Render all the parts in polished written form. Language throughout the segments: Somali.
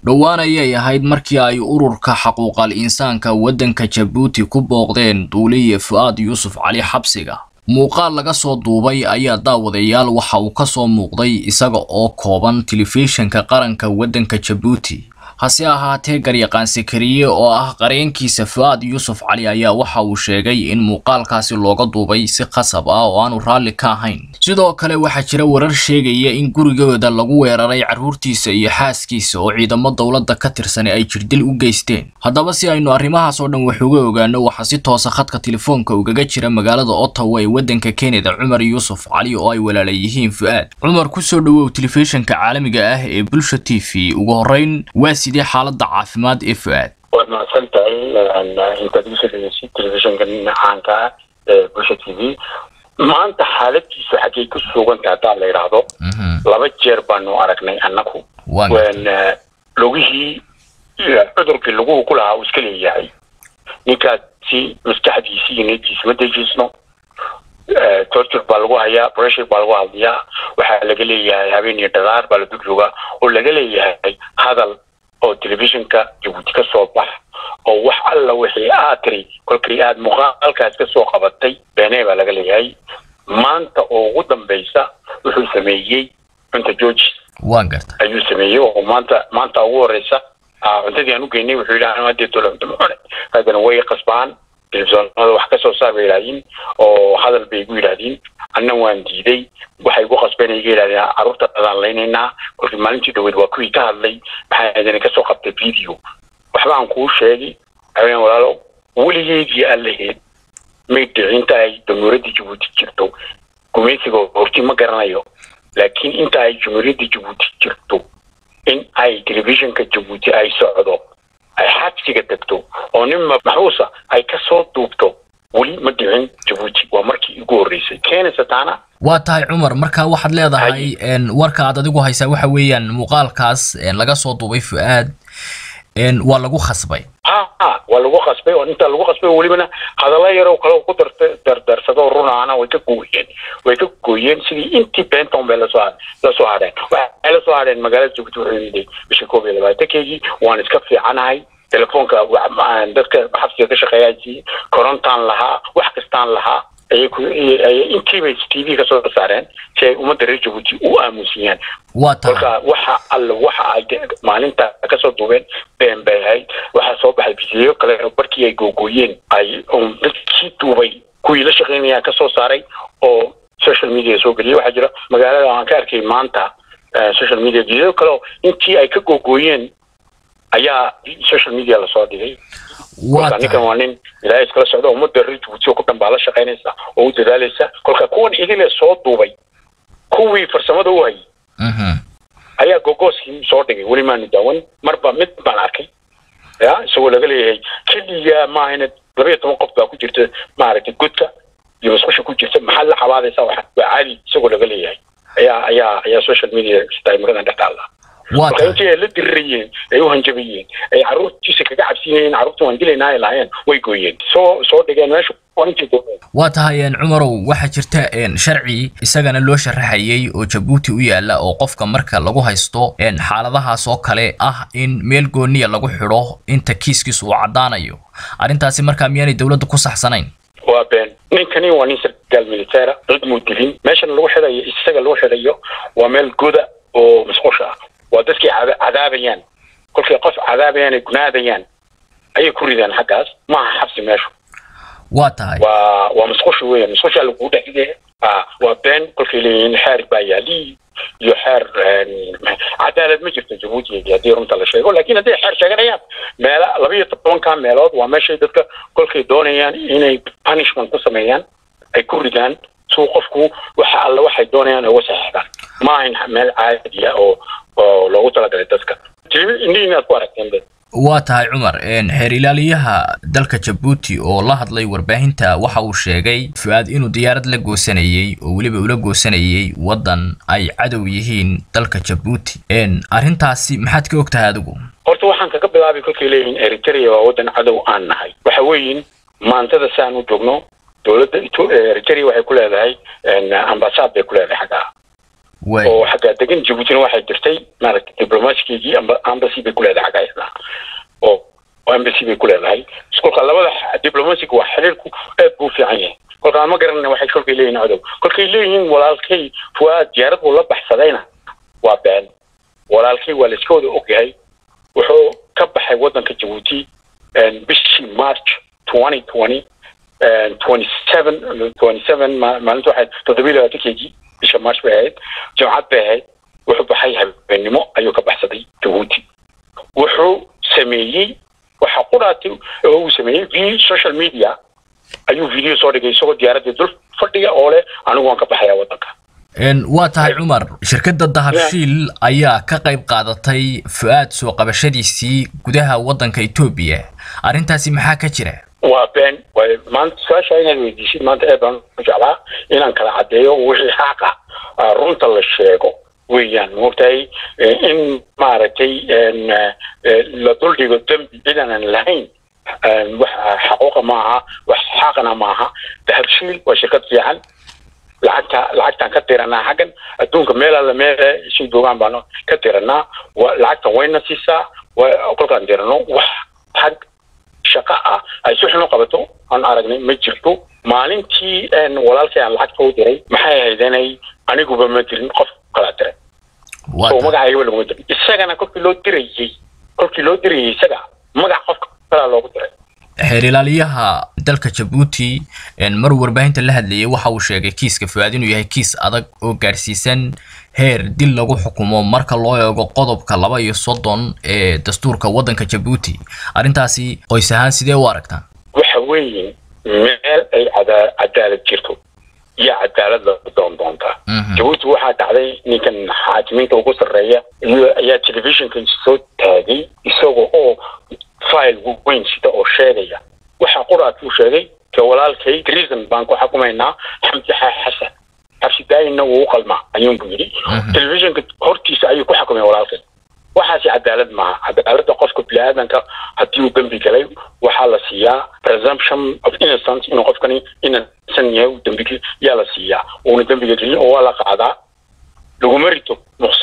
dhowaan ayay ahayd markii ay ururka xaquuqal insaanka waddanka Djibouti ku booqdeen duuliye Fuad Yusuf Cali xabsiga. muuqaal laga soo duubay ayaa daawadayaal waxa uu ka soo muuqday isaga oo kooban telefishinka qaranka waddanka Djibouti. hase ahaatee garyaqaan Sakariye oo ah qareenkiisa Fuad Yusuf Cali ayaa waxa uu sheegay in muuqaalkaasi looga duubay si qasab ah oo aanu raalli ka ahayn. sidoo kale waxaa jira warar sheegaya in gurigooda lagu weeraray caruurtiisa iyo xaaskiisa oo ciidamo dawladda ka tirsan ay jirdil u geysteen. haddaba si aynu arrimahaas oo dhan wax uga ogaano waxa si toos ah khadka telefoonka ugaga jira magaalada Ottawa ee waddanka Canada Cumar Yusuf Cali oo ay walaalayeen Fuad. Cumar ku soo dhawow telefishinka caalamiga ah ee Bulsho TV. ugu horeyn waa sidii xaaladda caafimaad ee Fuad. وأنا أصلت إن تدريس في التلفزيون كان عنك بوشة تي في ما أنت حالتي سحكي كسوغن تعطى لي رادو لبجر بانو أركني أنكو وأن لوجيه أدرك اللغو كلها وسكلي يعني نكاتي مستحدي سي نجي سمدي جسمه تورتر بالغوا هيا بريشر بالغوا هيا وحلقلي يا هابين يتغار بالدجوجا ولقلي هذا oo telefishinka Djibouti ka soo bax oo wax alla wixii aatri kolkii aad muuqaalkaas ka soo qabatay beenay baa laga leeyahay maanta oo ugu dambaysa wuxuu sameeyay inta George waan gartay ayuu sameeyay oo maanta ugu horeysa intadii aanu geynay wuxuu yiraahdaa hadii dowladda maxay hadana way qasbaan telefishinada wax ka soo saarayeen oo hadal bay ugu yiraahdeen anna waan diiday waxay ugu qasbanay yiraahdeen carruurta dadaan leynayna kolkii maalintii dhaweyd waa kuwii ka hadlay maxay ka soo qabtay video waxba aan ku sheegay ayaan walaalo weligeedii allaheed meedinta ay dowladda Djibouti jirto gumaysiga horti ma garanayo laakiin inta ay dowladda Djibouti jirto in ay telefishinka Djibouti ay socdo ay xabsiga tagto oo nimma maxuusa ay ka soo duubto wali ma dhicin Djibouti waa markii ugu horeysay keenaysa taana waa tahay Cumar marka waxaad leedahay warka aad adigu haysaa waxa weeyaan muuqaalkaas laga soo duubay Fuad waa lagu khasbay waa lagu khasbay oo inta lagu khasbay walibana hadalla yar oo kale ku darsado runaana way ka gooyeen sidii intii Benton bela soo haadeen magaalada Djibouti waxay bishii 12 waan iska fiicanahay telefoonka dadka xabsiga ka shaqeeyay korontaan lahaa wax kastaan lahaa ay intii TV ka soo saareen si ay ummadda reer Djibouti u aamusiyaan waxa ay maalinta ka soo duubeen beenbay waxa soo baxay video kale oo barkii ay googooyeen ay dadkii duubay kuwii la shaqeynaya ka soo saaray oo social media soo galiyay waxa jira magaalada aan ka arkay maanta social media video kale intii ay ka googooyeen ayaa social media la soo dhigay ninkan waa nin ilaahay iskala socdo ummadda reer Djibouti oo ku dhanbaala shaqeynaysa oo u dadaalaysa kolka kuwan idil soo duubay kuwii farsamada u hayay ayaa gogoskii soo dhigay wali ma nidawan marba mid baan arkay soo laga leeyahay kaliya ma ahna 12 qof baa ku jirta maaragtay godka iyo masqusha ku jirta maxal la xabaadaysa waxa caadi soo laga leeyahay ayaa social media istaymada dhextaala وكانتي لدريين أيوه هنجبيين أي عروض تيسك كعبسين عروض وانجلينا إلهين ويجوين سو دجان ماش وانتي دوين واتهاين عمرو واحد جرتاء شرعي إساقنا لو شرحيي أو جبوتي ويالا أو قفكا مركا لغو هايستو إن حالدها سو كالي إن ميل قونية لغو حروه إن تكيسكيس وعدانيو أرنتاسي مركا مياني دولة دكو صحسانين وبين ninkani waa nin sarkaal military dad mudilin meeshan lagu xirayo isaga loo xirayo waa meel guda oo masqusha ودسكي عذابيان كل شيء قف عذابيان جناديان أي كوريدان حقاس ما حبس ماشو واتاي ومسخوش وين مسخوش على الوجود كده وبين كل شيء اللي حارب بايالي يحار عدالة مجلس Djibouti يديرون تلا شيء ولكن هذا حار شغليات مالا لبيه طبعا كان مالود وماشي دك كل شيء دونيان إنه punishment قسميان أي كوريدان سوقفكو وحال واحد دونيان هو سهل ما إن مال عادية أو لو طلعت للتذكرة إني أتوارك يمد واتهاي عمر xeer ilaaliyaha dalka Djibouti oo la hadlay warbaahinta waxa uu sheegay Fuad inuu diyaarad la goosanayay oo waliba ula goosanayay wadan ay cadow yihiin dalka Djibouti arintaasi maxaad ka ogtahay adigu horta waxaan kaga bilaabay kulkii leeyahay Eritrea waa wadan cadow aan nahay waxa weeyeen maantada saan u joogno dawladda Eritrea waxay ku leedahay ambassade ku leedahay xagaa oo xagaa degan Djibouti waxay jirtay maaragtay diblomaasiyiin embassy bay ku leedahay diblomacy bay ku leedahay iskolka labada diblomacy waa xiriirku aad buu fiican yahay kolka ma garanayna waxay kolkay leeyihiin cadow kolkay leeyihiin walaalkay Fuad diyaarad uu la baxsadayna waa been walaalkay waa la iska wada ogyahay wuxuu ka baxay wadanka Djibouti bishii March 2020 27 maalinta waxay toddobaad kg bisha March bay jumcad bay wuxuu baxay habeenimo ayuu ka baxsaday Djibouti wuxuu sameeyay waxa quraati uu sameeyay fi social media ayuu video soo dhigay isagoo diyaaradda dul fadhiga oo leh anigu waan ka baxayaa wadanka waa tahay Cumar shirkadda Dahabshiil ayaa ka qayb qaadatay Fuad soo qabashadiisii gudaha wadanka Itoobiya arintaasi maxaa ka jira waa been way maanta saasha inay weydiisay maanta ee baan jeclaa inaan kala cadeeyo wixii xaq ah runta la sheego weeyaan moogtay in maaragtay la duldhigo dambi inaan lahayn wax xaquuq maaha wax xaqna maaha Dahabshiil waa shirkad fiican lacagtan ka tiranaa hagan adduunka meel alla meel si doogan baan ka tiranaa lacagta wayna siisaa kolkaan tirano wax xaq shaqa ah ay suxno qabato aan aragnay ma jirto maalintii walaalkay aan lacagta u diray maxay ahaydeenay aniguba ma dirin qof kala diray oo magacayga lagu diray isagana kolkii loo dirayay isaga magac qof kala loogu diray xiriiraliyaha dalka Djibouti mar warbaahinta la hadlayay waxa uu sheegay kiiska Fuad inuu yahay kiis adag oo gaarsiisan heer dil lagu xukumo marka loo eego qodobka 32 ee dastuurka wadanka Djibouti arintaasi qoys ahaan sidee u aragtaan waxa weeyeen meel ay cadaalad jirto ya cadaalad la doonta Djibouti waxa dhacday ninkan xaakimiinta ugu sareeya ayaa televisionka soo taagay isagoo oo file weyn sida oo sheegaya waxa quraatu sheegay ka walaalkay reason baan ku xukumaynaa Xamdi Xasan xabsidaayna uu qalma ayuu yiri televisionka hortiisa ayuu ku xukumay walaalkay waxaasi cadaalad ma cadaaladda qofka bilaadanka hadii uu dambi galay waxa la siiyaa presumption of innocence inuu qofkani innocent yahay dambiga yaa la siiyaa oo dambiga galin oo la qaadaa lagu marito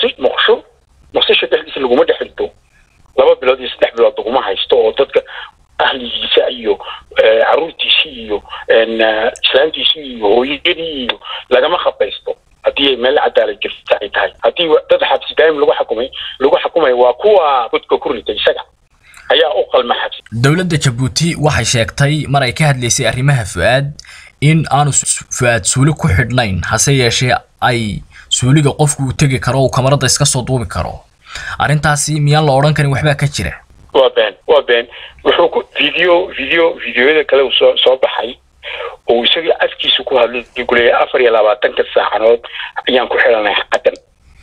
muxsi shaqadiisa lagu ma dhaxilto 2 bilood iyo 3 bilood kuma haysto oo dadka ahligiisa iyo caruurtiisa iyo islaantiisa iyo hooyadii iyo lagama khabaysto hadii meel cadaalad jirta ay tahay hadii dad xabsi daa'im lagu xukumay waa kuwa dadka ku ritay isaga ayaa u qalma xabsi dawladda Djibouti waxay sheegtay mar ay ka hadlaysay arrimaha Fuad in aanu Fuad suuli ku xidhnayn hase yeeshee ay suuliga qofku u tagi karo oo kamarada iska soo duubi karo arintaasi miyaan la oran karin waxba ka jira waa been wuxuu ku videoyada kale soo baxay oo isaga afkiisu ku hadlay gulay 24 saacadood ayaan ku xiranahay xaqan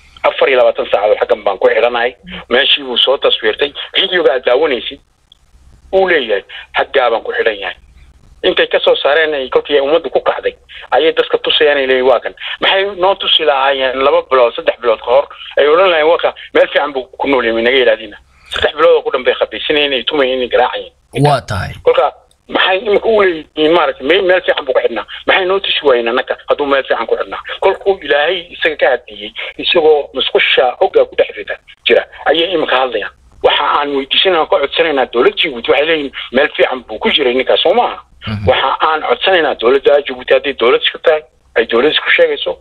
24 saacadood xaqan baan ku xiranahay meeshii uu soo taswiirtay videoga daawanaysid uu leeyahay xaqaa baan ku xiran yahay intay ka soo saareen ay kolkii ummaddu ku kacday ayay dadka tusayaan inay waakan maxay noo tusi lahaayeen 2 bilood 3 bilood ka hor ay oran lahayn waka meel fiican buu ku nool yahay naga ilaadina 3 bilood ku dhanbay khabiisinayeen ay tumayeen garaacayeen waa tahay kolka maxay imka u leeyihiin maaragtay meel fiican buu ku xidhnaa maxay noo tusi waayeen annaka hadduu meel fiican ku xidhnaa kolkuu ilaahay isaga ka hadiyey isagoo musqusha hogga ku dhex jira ayay imka hadlayaan waxa aan weydiisanaa ka codsanaynaa dawladda Djibouti waxay leeyihiin meel fiican buu ku jiray ninkaas oo maaha waxa aan codsanaynaa dawladda Djibouti hadii dawlad isku tahay ay dawlad isku sheegayso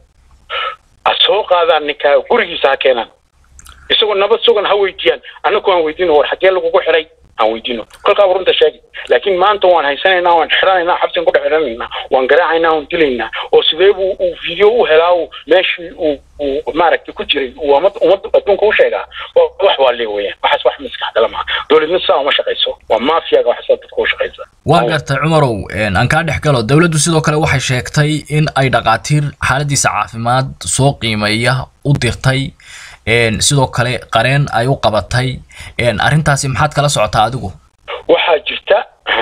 asoo qaadaan ninka gurigiisa ha keenaan isagoo nabad sugan ha weydiiyaan anagu aan weydiino war xagee lagu xiray aan weydiino kolka runta sheegay laakiin maanta waan haysanaynaa waan xiranaynaa xabsigan ku dhexiranaynaa waan garaacaynaa waan dilaynaa oo sidee buu video u helaa meeshii uu maaragtay ku jiray umad adduunka u sheegaa wax waa leeyahay waxaas wax maskaxda lama dawladna saa uma shaqayso waa maafiyaga wax dadka u shaqaysa waan gartay Cumarow aan ka dhex galo dawladdu sidoo kale waxay sheegtay in ay dhaqaatiir xaaladiisa caafimaad soo qiimeeya u dirtay sidoo kale qareen ay u qabatay arintaasi maxaad kala socotaa adigu waxaa jirta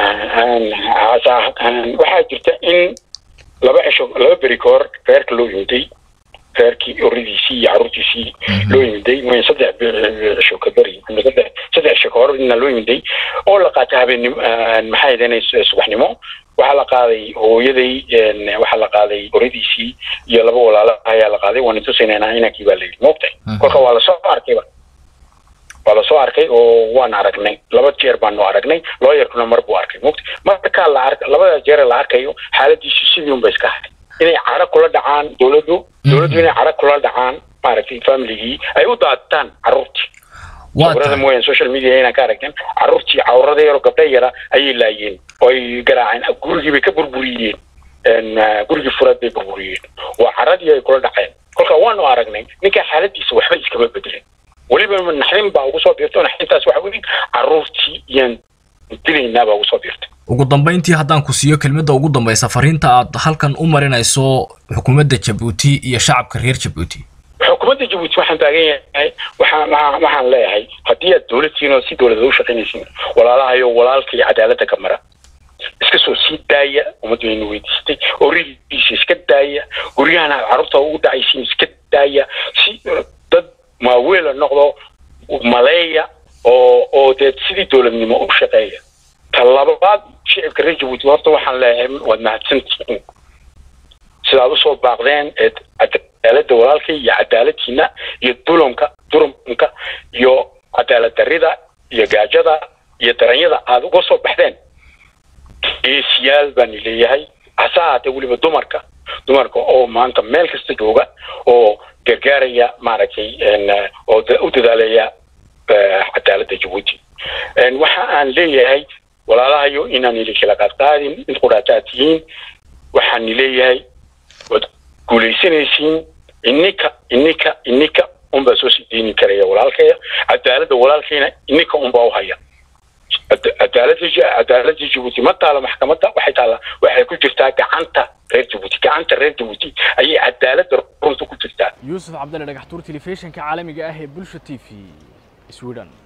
in laba beri koor reerka loo yimday reerkii oridiisii iyo caruurtiisii loo yimday ma 3 cisho ka bari 3 cisho ka hor loo yimday oo la qaatay habeenimo maxay ahaydeen subaxnimo waxa la qaaday hooyaday waxa la qaaday oridiisii iyo laba walaalo ayaa la qaaday waan intuu seenayna inankii baa la yiri moogtay kolka waa la soo arkayba wala soo arkay oo waan aragnay laba jeer baan noo aragnay lawyer-kuna mar buu arkay marka la arkay labada jeer la arkayo xaaladiisu sidii un bay iska haday inay cara kula dhacaan dawladdu inay cara kula dhacaan maaragtay family ay u daataan carruurtii warada mooyaan social media inaan ka aragnan carruurtii cawrada yar oo gabdha yara ayay laayeen oo ay garaaceen gurigii bay ka burburiyeen gurigii furaad bay burburiyeen waa caradii ay kula dhaceen kolka waanu aragnay ninka xaaladiisa waxba iskama bedelin waliba naxdin baa ugu soo biirtay naxdintaas waxa weyn carruurtii iyo dilayna baa ugu soo biirtay ugu dambeyntii haddaan ku siiyo kelmadda ugu dambaysa fariinta aad halkan u marinayso xukuumadda Djibouti iyo shacabka reer Djibouti xukuumadda Djibouti waxaan taagan yahay waxaan leeyahay haddii aad dawladtiina si dawladda u shaqaynaysiin walaalahayo walaalkii cadaaladda ka mara iska soo sii daaya ummadweyn weydiistay oo rigiisa iska daaya guriyahana carruurta ugu dhacaysiin iska daaya si dad maaweela noqdo maleeya oo dad sidii dawladnimo u shaqeeya talabaad shicibka reer Djibouti horta waxaan leeyahay waad mahadsantihiin sidaad u soo baaqdeen cadaaladda walaalkii iyo cadaaladtiina iyo durumka iyo cadaalad darrida iyo gaajada iyo daranyada aad uga soo baxdeen geesiyaal baan leeyahay asaate waliba dumarka oo maanta meel kasta jooga oo gargaaraya maaragtay oo u dadaalaya cadaaladda Djibouti waxa aan leeyahay walaalahayo inaan ili kala qaadin in quraataatihiin waxaan leeyahay wad guuleysanaysiin innika unba soo sideeni karaya walaalkaya cadaaladda walaalkeena innika unba u haya cadaaladda Djibouti ma taala maxkamadda waxay ku jirtaa gacanta reer Djibouti ayay cadaaladda runta ku jirtaa Yusuf Cabdalle dhagaxtuur telefishinka caalamiga ah ee Bulsho TV Sweden